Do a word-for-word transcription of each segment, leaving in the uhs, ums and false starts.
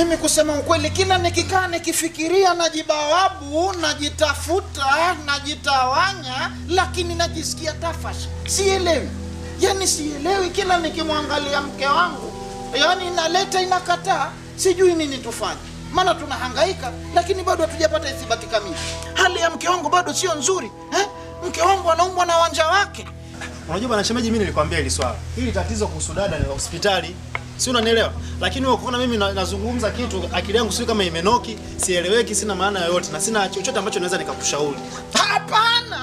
Mimi kusema ukweli kila nikikaa nikifikiria najibawabu, najitafuta, najitawanya, lakini najisikia tafash. Sielewi. Yaani sielewi kila nikimwangalia mke wangu. Yaani inaleta inakataa, sijui nini tufanye. Maana tunahangaika lakini bado hatujapata ithibati kamili. Hali ya mke wangu bado sio nzuri, eh? Mke wangu anaumwa na wanja wake. Unajua bwana shemeji, mimi nilikwambia hili swala. Hili tatizo kuhusu dada ni hospitali. Si unanielewa? Lakini wewe ukiona mimi nazungumza kitu akili yangu sio kama imenoki, sieleweki, sina maana yoyote na sina chochote ambacho naweza nikakushauri. Hapana,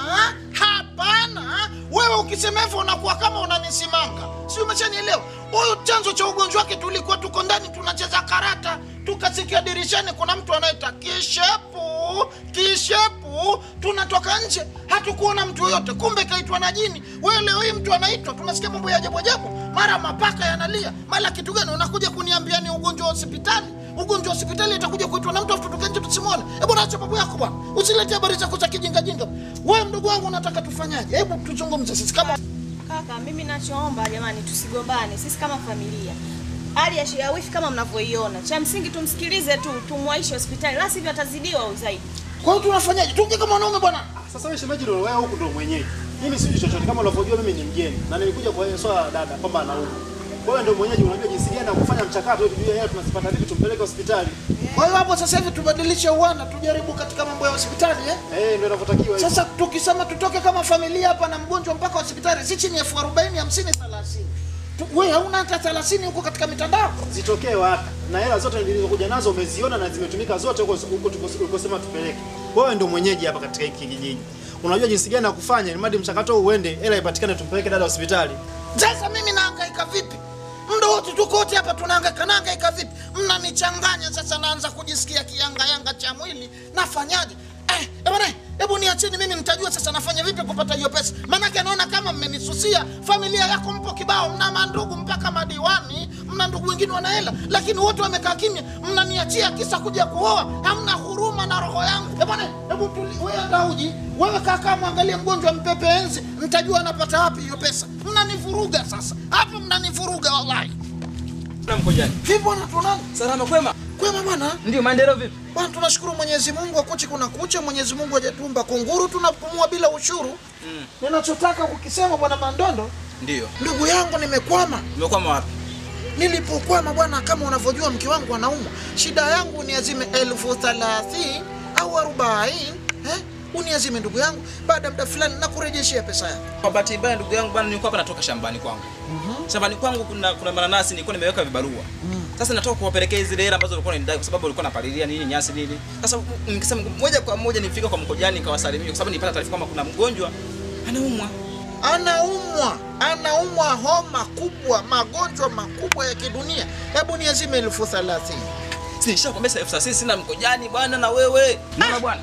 hapana. Wewe ukisema hivyo unakuwa kama unanisimanga. Si umeshanielewa? Huyu chanzo cha ugonjwa wake tulikuwa tuko ndani tunacheza karata, tukasikia dirishani kuna mtu anaita kishepu, kishepu, tunatoka nje, hatukuona mtu yote, kumbe kaitwa na jini. Wewe leo hii mtu anaitwa, tunasikia mambo ya ajabu ajabu, mara mapaka yanalia, mara kitu gani unakuja kuniambia ni ugonjwa wa hospitali? Ugonjwa wa hospitali itakuja kuitwa na mtu afu tutoke nje tusimuone. Hebu acha babu yako bwana. Usilete habari zako za kijinga jinga. Wewe mdogo wangu unataka tufanyaje? Hebu tuzungumze sisi kama kaka. Mimi nachoomba jamani, tusigombane sisi kama familia. Hali ya shia wifi kama mnavyoiona, cha msingi tumsikilize tu, tumwaishe hospitali, la sivyo atazidiwa zaidi. Kwa hiyo tunafanyaje? Tuje kama wanaume bwana. Sasa wewe shemeji ndio wewe huku ndio mwenyeji. Mimi sijui chochote, kama unavyojua mimi ni mgeni na nilikuja kwa swala la dada kwamba anaumwa. Wewe ndio mwenyeji, unajua jinsi gani ya kufanya mchakato ili tujue yeye tunasipata vipi tumpeleke hospitali. Kwa hiyo hapo sasa hivi tubadilishe uana, tujaribu katika mambo ya hospitali eh? Eh, ndio inavyotakiwa hivyo. Sasa tukisema tutoke kama familia hapa na mgonjwa mpaka hospitali, si chini ya elfu arobaini, hamsini, thelathini. Wewe hauna hata thelathini huko katika mitandao. Zitokee wapi? Na hela zote nilizokuja nazo umeziona na zimetumika zote huko huko tulikosema tupeleke. Wewe ndio mwenyeji hapa katika hiki kijiji. Unajua jinsi gani ya kufanya ili mradi mchakato uende, hela ipatikane tumpeleke dada hospitali. Sasa mimi nahangaika vipi? Muda wote tuko wote hapa tunahangaika, nahangaika vipi? Mnanichanganya sasa, naanza kujisikia kianga yanga cha mwili. Nafanyaje? Eh, bwana, hebu niacheni mimi nitajua sasa nafanya vipi kupata hiyo pesa. Maana yake naona kama mmenisusia. Familia yako mpo kibao, mna mandugu mpaka madiwani, mna ndugu wengine wana hela, lakini wote wamekaa kimya. Mnaniachia kisa kuja kuoa, hamna huruma na roho yangu. Eh bwana, hebu wewe Daudi, wewe kaka muangalie mgonjwa mpepe enzi, nitajua anapata wapi hiyo pesa. Mnanivuruga sasa. Hapo mnanivuruga wallahi. Na mkojani. Vipi bwana tunani? Salama kwema? Kwema bwana. Ndio maendeleo vipi? Bwana tunashukuru Mwenyezi Mungu, akuchi kuna kucha, Mwenyezi Mungu hajatumba kunguru tunapumua bila ushuru. Mm. Ninachotaka kukisema bwana Mandondo. Ndio. Ndugu yangu nimekwama. Umekwama wapi? Nilipokwama bwana, kama unavyojua mke wangu anaumwa. Shida yangu ni azime elfu thelathini au arobaini, eh? Uniazime ndugu yangu, baada muda fulani na kurejeshia pesa yako. Kwa bahati mbaya ndugu yangu bwana, nilikuwa hapa natoka shambani kwangu. Mhm. Mm shambani kwangu kuna kuna mananasi nilikuwa nimeweka vibarua. Mm. Sasa natoka kuwapelekea zile hela ambazo nilikuwa ninadai kwa sababu nilikuwa napalilia nini nyasi nini. Sasa nikisema moja kwa moja nifika kwa mkojani nikawasalimia kwa sababu nilipata taarifa kama kuna mgonjwa anaumwa. Anaumwa, anaumwa homa kubwa, magonjwa makubwa ya kidunia. Hebu niazime elfu thelathini. Si nishakwambia elfu thelathini sina mkojani bwana na wewe. Mama bwana.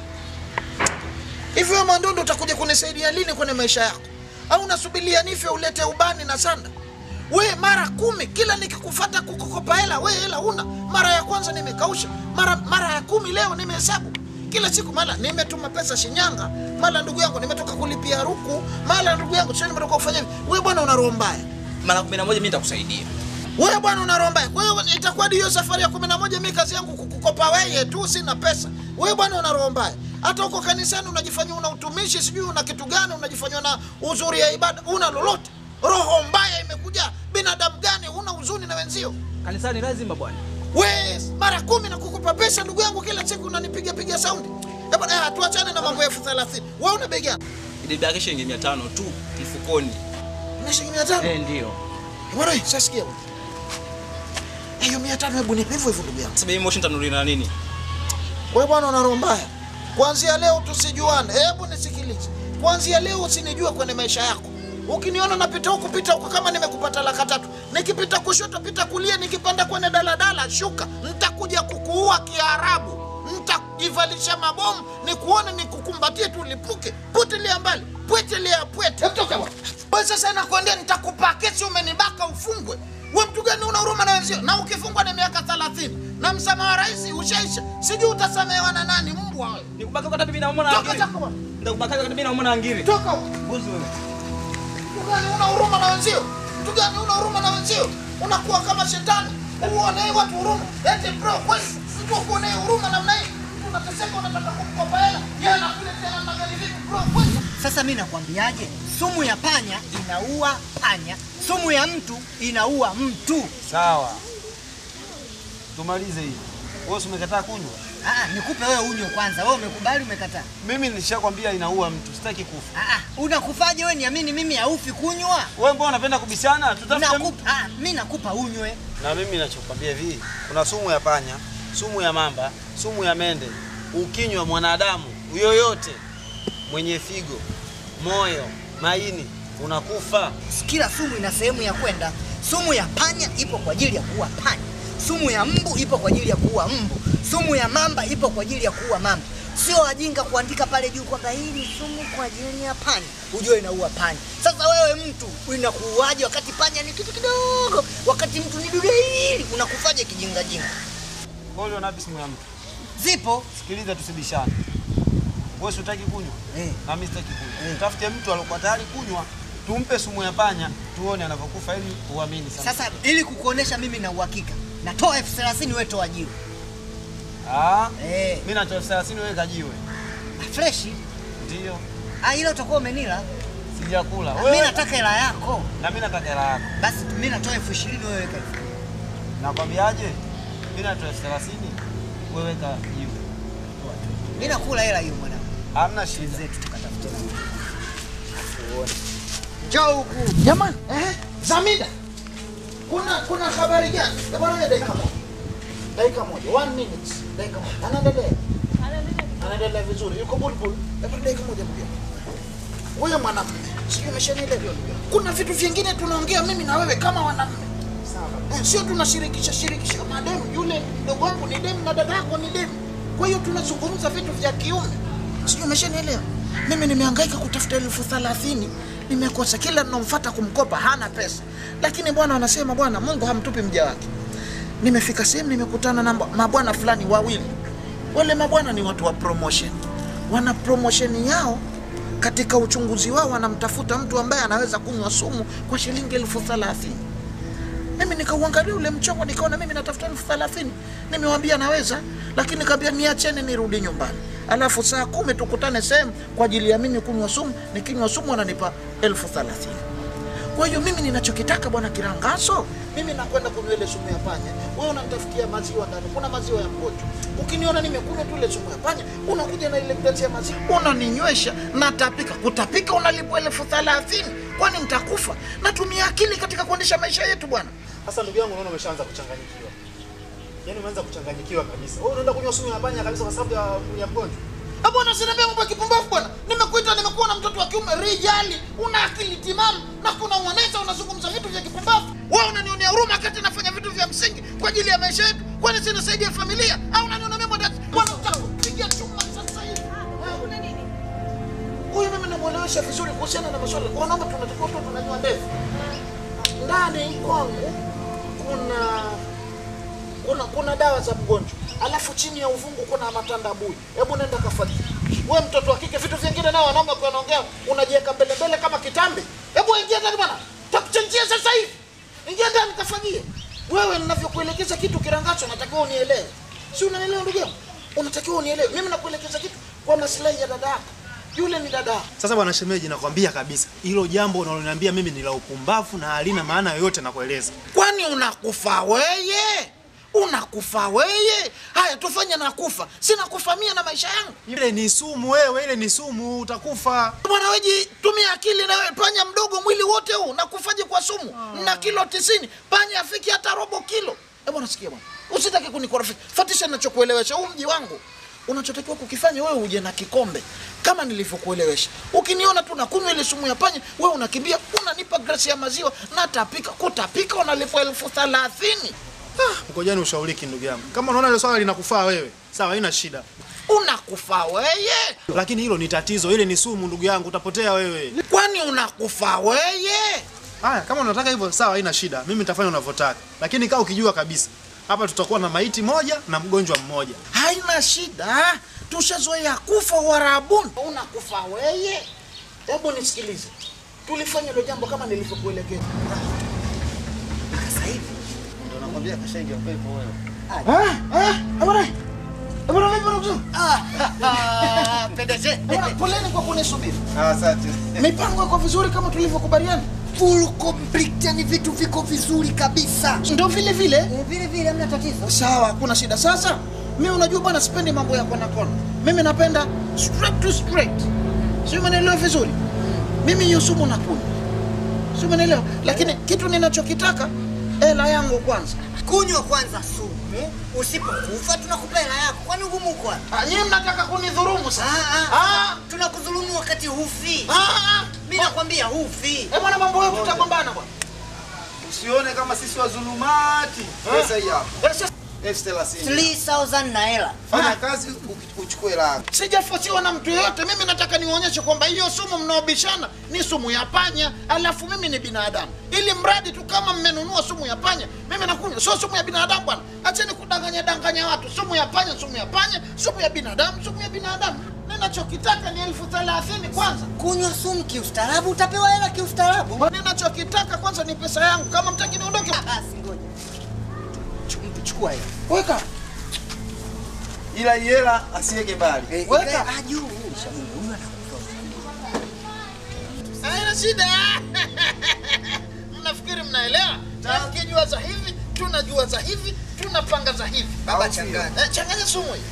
Hivi wewe Mandondo utakuja kunisaidia lini kwenye maisha yako? Au unasubiria nife ulete ubani na sanda? We mara kumi kila nikikufuata kukukopa hela, we hela una. Mara ya kwanza nimekausha, mara mara ya kumi leo nimehesabu. Kila siku mara nimetuma pesa Shinyanga, mara ndugu yangu nimetoka kulipia ruku, mara ndugu yangu sio nimetoka kufanya hivi. Wewe bwana una roho mbaya. Mara kumi na moja mimi nitakusaidia. Wewe bwana una roho mbaya. Kwa hiyo itakuwa hiyo safari ya kumi na moja mimi kazi yangu kukukopa wewe tu, sina pesa. Wewe bwana una roho mbaya. Hata huko kanisani unajifanya una utumishi, sijui una kitu gani, unajifanya na uzuri ya ibada, una lolote. Roho mbaya imekuja. Binadamu gani una huzuni na wenzio? Kanisani lazima bwana. Wewe mara kumi na kukupa pesa ndugu yangu, kila siku unanipiga piga saundi. Eh bwana, tuachane na mambo ya elfu thelathini. Wewe una begi gani? Ile begi shilingi mia tano tu mfukoni. Una shilingi mia tano? Eh, ndio. Bwana, sasa sikia bwana. Hiyo mia tano hebu nipe hivyo hivyo ndugu yangu. Sasa mimi moshi nitanunua na nini? Wewe bwana una roho mbaya. Kuanzia leo tusijuane. Hebu nisikilize. Kuanzia leo usinijue kwenye maisha yako. Ukiniona napita huku pita huku kama nimekupata laka tatu. Nikipita kushoto pita kulia, nikipanda kwenye daladala shuka. Nitakuja kukuua Kiarabu. Nitakujivalisha mabomu, nikuone nikukumbatie tu lipuke. Putilia mbali. Putilia pwete. Toka bwana. Wewe sasa nakwambia nitakupa kesi umenibaka ufungwe. Wewe mtu gani una huruma na wenzio? Na ukifungwa na miaka thelathini. Na msamaha wa rais ushaisha. Sijui utasamehewa na nani mbwa wewe. Nikubaka kwa mimi naumwa na ngiri. Toka bwana. Ndakubaka kwa mimi naumwa na ngiri. Toka. Mbuzi wewe. Mtu gani una huruma na wenzio? Mtu gani una huruma na wenzio? Unakuwa kama shetani. Uone watu huruma. Eti bro, kweli mtu uone huruma namna hii. Mtu unateseka unataka kumkopa hela. Yeye anakuletea namna gani vipi bro kweli? Sasa mimi nakwambiaje? Sumu ya panya inaua panya. Sumu ya mtu inaua mtu. Sawa. Tumalize hii. Wewe umekataa kunywa? Ah, nikupe wewe unywe kwanza. Wewe umekubali umekataa? Mimi nilishakwambia inaua mtu. Sitaki kufa. Ah, unakufaje wewe niamini mimi haufi kunywa? Wewe mbona unapenda kubishana? Tutafute Nakupa, ah, mimi nakupa unywe. Na mimi ninachokwambia hivi, kuna sumu ya panya, sumu ya mamba, sumu ya mende. Ukinywa mwanadamu yoyote mwenye figo, moyo, maini unakufa. Kila sumu ina sehemu ya kwenda. Sumu ya panya ipo kwa ajili ya kuua panya. Sumu ya mbu ipo kwa ajili ya kuua mbu. Sumu ya mamba ipo kwa ajili ya kuua mamba. Sio wajinga kuandika pale juu kwamba hii ni sumu kwa ajili ya panya. Ujue inaua panya. Sasa wewe mtu unakuuaje wakati panya ni kitu kidogo? Wakati mtu ni dude hili unakufaje kijinga jinga? Wewe unapi sumu ya mtu? Zipo. Sikiliza tusibishane. Wewe unataka kunywa? Eh. Na mimi sitaki kunywa. Eh. Tafute mtu aliyokuwa tayari kunywa, tumpe sumu ya panya, tuone anavyokufa ili uamini sana. Sasa ili kukuonesha mimi na uhakika, natoa elfu thelathini wewe toa jiwe. Ah, eh, mimi natoa elfu thelathini wewe kajiwe. Fresh? Ndio. Ah, ile utakuwa umenila. Sijakula. Wewe mimi nataka hela yako. Na mimi nataka hela yako. Basi mimi natoa elfu ishirini wewe weka elfu. Nakwambiaje? Mimi natoa elfu thelathini wewe weka jiwe. Mimi nakula hela hiyo mwanangu. Hamna shida zetu tukatafute. Uone. Njoo huku. Jamani, eh? Zamida. Kuna kuna habari gani? Bwana dakika moja. Dakika moja. One minute. Dakika moja. Anaendelea. Anaendelea vizuri. Yuko bulbul. Hebu dakika moja pia. Wewe mwanamume, sio umeshanielewa? Kuna vitu vingine tunaongea mimi na wewe kama wanamume. Sawa. Sio tunashirikisha shirikisha mademu. Yule ndugu wangu ni demu na dada yako ni demu. Kwa hiyo tunazungumza vitu vya kiume. Sio umeshanielewa? Mimi nimehangaika kutafuta elfu thelathini. Nimekosa, kila ninamfuata kumkopa hana pesa. Lakini bwana anasema bwana Mungu hamtupi mja wake. Nimefika sehemu nimekutana na mabwana fulani wawili. Wale mabwana ni watu wa promotion. Wana promotion yao, katika uchunguzi wao wanamtafuta mtu ambaye anaweza kunywa sumu kwa shilingi elfu thelathini. Mimi nikauangalia ule mchongo nikaona mimi natafuta elfu thelathini. Nimewambia naweza, lakini nikamwambia niacheni nirudi nyumbani. Alafu saa kumi tukutane sehemu kwa ajili ya mimi kunywa sumu, nikinywa sumu wananipa elfu thelathini. Kwa hiyo mimi ninachokitaka bwana Kirangaso, mimi nakwenda kunywa ile sumu ya panya. Wewe unanitafutia maziwa ndani. Kuna maziwa ya mkojo. Ukiniona nimekunywa tu ile sumu ya panya, unakuja na ile glasi ya maziwa, unaninywesha, natapika. Kutapika unalipwa elfu thelathini. Kwani mtakufa? Natumia akili katika kuendesha maisha yetu bwana. Sasa ndugu yangu unaona umeshaanza kuchanganyikiwa. Yaani umeanza kuchanganyikiwa kabisa. Wewe unaenda kunywa sumu ya panya kabisa kwa sababu ya, ya mgonjwa. Ah bwana, usiniambie mambo ya kipumbavu bwana. Nimekuita nimekuwa na mtoto wa kiume rijali, una akili timamu na kuna mwaneza unazungumza vitu vya kipumbavu. Wewe unanionea huruma wakati nafanya vitu vya msingi kwa ajili ya maisha yetu. Kwani sina saidia familia? Au unaniona mimi mwanadamu? Bwana utakupigia chuma sasa hivi. Kuna nini? Huyu mimi namuelewesha vizuri kuhusiana na masuala. Wanaume tunatakiwa tu tunanywa ndevu. Ndani kwangu kuna kuna kuna dawa za mgonjwa. Alafu chini ya uvungu kuna matanda bui. Hebu nenda kafanye. Wewe mtoto wa kike, vitu vingine nao wanaume kwa wanaongea unajiweka mbele mbele kama kitambi. Hebu ingia ndani bwana. Takuchanjia sasa hivi. Ingia ndani kafanyie. Wewe ninavyokuelekeza kitu Kirangacho unatakiwa unielewe. Si unanielewa ndugu yangu? Unatakiwa unielewe. Mimi nakuelekeza kitu kwa maslahi ya dada yako. Yule ni dada. Sasa bwana shemeji, nakwambia kabisa hilo jambo unaloniambia mimi ni la upumbavu na halina maana yoyote na kueleza. Kwani unakufa wewe? Unakufa wewe? Haya tufanye na kufa. Sina kufamia na maisha yangu. Ile ni sumu wewe, ile ni sumu, utakufa. Bwana wewe tumia akili na wewe, panya mdogo mwili wote huu na kufaje kwa sumu? Oh. Na kilo tisini, panya afiki hata robo kilo. Eh bwana sikia bwana. Usitaki kunikorofisha. Fatisha ninachokuelewesha. Huu mji wangu unachotakiwa kukifanya wewe uje na kikombe kama nilivyokuelewesha. Ukiniona tu nakunywa ile sumu ya panya, wewe unakimbia unanipa glasi ya maziwa na tapika. Kutapika unalipwa elfu thelathini. Ah, ngojani ushauriki ndugu yangu. Kama unaona ile swala linakufaa wewe, sawa, haina shida. Unakufa wewe? Lakini hilo ni tatizo, ile ni sumu ndugu yangu, utapotea wewe. Kwani unakufa wewe? Haya, kama unataka hivyo sawa, haina shida. Mimi nitafanya unavyotaka. Lakini kaa ukijua kabisa hapa tutakuwa na maiti moja na mgonjwa mmoja. Haina shida. Tushazoea kufa Warabuni. Unakufa wewe? Hebu nisikilize. Tulifanya hilo jambo kama nilivyokuelekeza. Sasa hivi ndio nakwambia Nakwambia kashaingia upepo wewe. Ah, ah, bwana. Bwana vipi bwana mzee? Ah, pendeze. Bwana poleni kwa kunisubiri. Ah, asante. Mipango iko vizuri kama tulivyokubaliana. Full complete, yani vitu viko vizuri kabisa. Ndio vile vile. Eh, vile vile hamna tatizo. Sawa, hakuna shida. Sasa mimi unajua bwana, sipendi mambo ya kona kona. Mimi napenda straight to straight. Sio, umeelewa vizuri? Mimi hiyo sumu nakunywa. Sio, umeelewa? Lakini kitu ninachokitaka hela yangu kwanza. Kunywa kwanza sumu. Usipokufa tunakupa hela yako. Kwani ugumu uko wapi? Ah, nyinyi mnataka kunidhulumu sasa. Ah, ah. Ah, Tunakudhulumu wakati hufi. ah, ah. Mimi nakwambia hufi. Eh bwana, mambo yetu tutagombana bwana. Usione kama sisi wazulumati. Pesa hii hapa. Eh, sasa elfu thelathini. three thousand naira. Fanya kazi uki- uchukue hela yako. sijafosiwa na mtu yoyote. Mimi nataka niwaonyeshe kwamba hiyo sumu mnaobishana ni sumu ya panya, alafu mimi ni binadamu. Ili mradi tu kama mmenunua sumu ya panya, mimi nakunywa, sio sumu ya binadamu bwana. Acheni kudanganya danganya watu. Sumu ya panya, sumu ya panya, sumu ya binadamu, sumu ya binadamu. Ninachokitaka ni elfu thelathini kwanza. Kunywa sumu kiustaarabu, utapewa hela kiustaarabu. Ninachokitaka kwanza ni pesa yangu. Kama mtaki niondoke, Basi ngoja. Ch- Chukua hela. weka. Ila hii hela asiweke mbali. Eh, Weka. ikae- ah, juu. Shamungu, huyu anakufa. Haina shida. Mnafikiri mnaelewa? Mkijua za hivi, tunajua za hivi, tunapanga za hivi. Baba changanya. Eh, changanya sumu hii.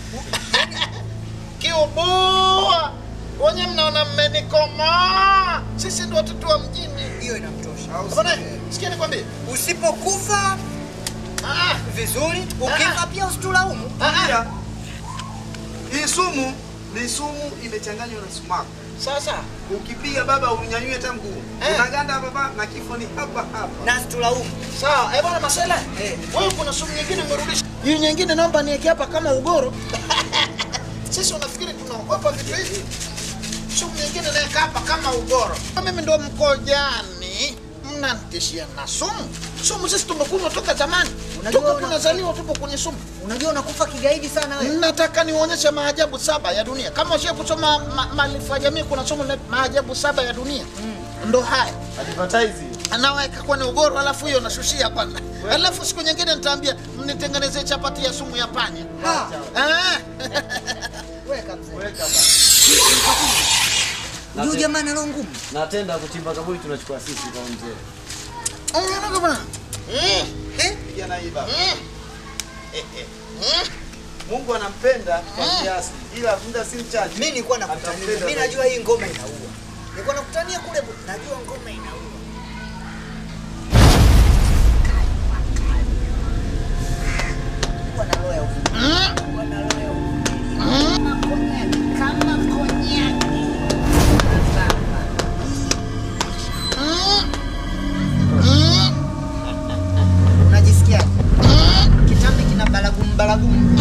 Kiubua. Wenye mnaona mmenikoma. Sisi ndio watoto wa mjini. Hiyo inamtosha. Bwana, sikia nikwambie. Usipokufa Ah, vizuri, ukifa pia usitulaumu. ah, ah. Pia, hii sumu ni sumu imechanganywa na sumaku. Sasa, Ukipiga baba unyanyue hata mguu. Eh. Unaganda baba na kifo ni hapa hapa. Na situlaumu. sawa. Eh bwana Masela. Eh. Wewe kuna sumu nyingine umerudisha. Hii nyingine naomba niweke hapa kama ugoro. Sisi unafikiri tunaogopa vitu hivi? Sumu nyingine naweka hapa kama ugoro. Mimi ndo mkojani. Mnanitishia na sumu. Sumu sisi tumekunywa toka zamani. Unajua Tuko una- tunazaliwa tupo kwenye sumu. Unajua unakufa kigaidi sana wewe. Nataka nionyeshe maajabu saba ya dunia. Kama ushawahi kusoma ma, maarifa ya jamii, kuna somo la maajabu saba ya dunia. Ndo haya. Advertise. Anaweka kwenye ugoro, alafu hiyo nashushia kwanza. Alafu siku nyingine nitaambia mnitengenezee chapati ya sumu ya panya. Ah, Ah. weka mzee. Weka baba. Huyu jamaa ana roho ngumu. Natenda kuchimba kaburi tunachukua sisi kwa mzee. Unaona bwana? Mm. Eh? Piga na hii baba. Mm. Mm. Mungu anampenda kwa kiasi. Ila muda si mchache. Mimi nilikuwa nakutania. Atampenda Mimi zaidi. najua hii ngoma inaua. Nilikuwa nakutania kule, najua ngoma inaua. Wana roho ya uvumilivu. Wana roho ya uvumilivu. Kama konyaki, kama konyaki. Unajisikia? Kitambi kina balagumu balagumu.